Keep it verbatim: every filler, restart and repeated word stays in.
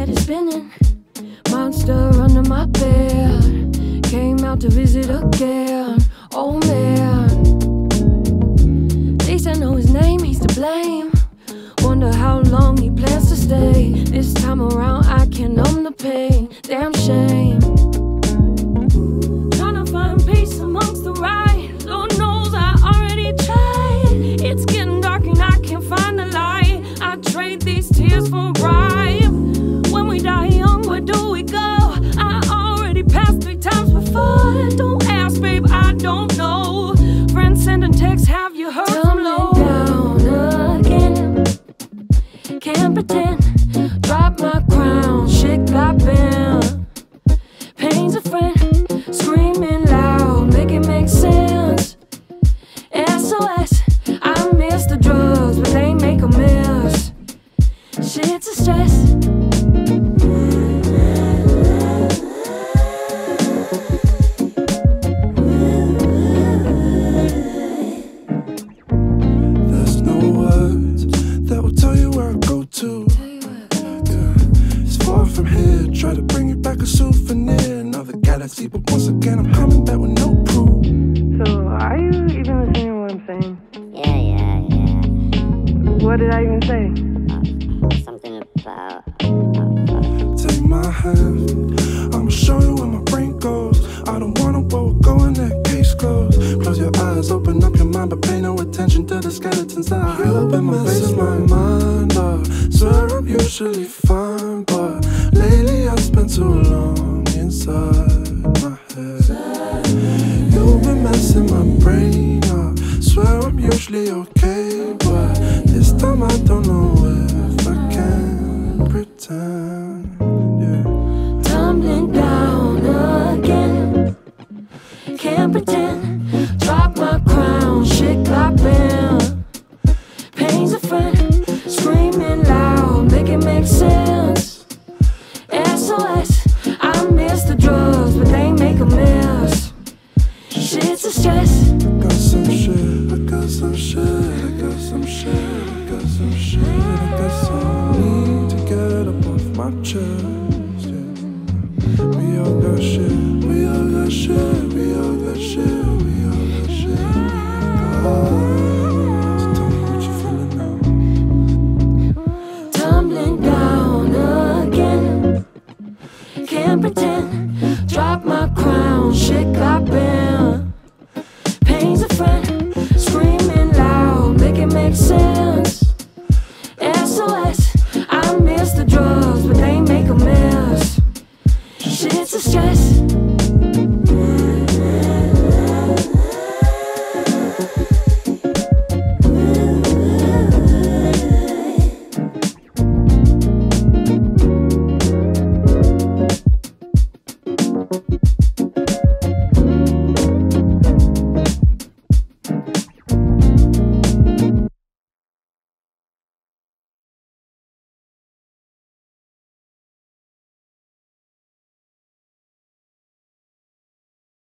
head is spinning. Monster under my bed. Came out to visit again. Oh man. At least I know his name, he's to blame. Wonder how long he plans to stay. This time around I can numb the pain. Damn shame. Trying to find peace amongst the riot. Lord knows I already tried. It's getting dark and I can't find the light. I trade these tears for a bribe. When we die young, where do we go? I already passed three times before. Don't ask, babe, I don't know. Friends sending texts, have you heard from Low? Down again. Can't pretend. Drop my crown, shit got bent. Pain's a friend. Screaming loud, make it make sense. S O S. I miss the drugs, but they make a mess. Shit's a stress. There's no words that will tell you where I go to. Yeah. It's far from here, try to bring you back a souvenir. Another galaxy, but once again I'm coming back with no proof. So, are you even listening to what I'm saying? Yeah, yeah, yeah. What did I even say? Uh, something about... Uh, Take my hand, I'ma show you where my brain goes. I don't wanna where we're going, that case closed. Close your eyes, open up your mind, but pay no attention to the skeletons that I have in my face, my mind up. Swear I'm usually fine, but lately I spent too long inside my head. You've been messing my brain up. Swear I'm usually okay, but this time I don't know if I can pretend. Yeah. Tumbling down again. Can't pretend. Drop my crown, shit got bent. Pain's a friend. Screaming loud, make it make sense. S O S. I miss the drugs, but they make a mess. Shit's a stress. I got some shit, I got some shit, I got some shit, I got some shit, I got some need to get up off my chest, yeah. We all got shit, we all got shit, we all got shit, we all got shit, we all got. So tell me what you feeling now. Tumbling down again. Can't pretend. Drop my crown, shit got bent. Pain's a friend. Screaming loud, make it make sense. S O S. I miss the drugs.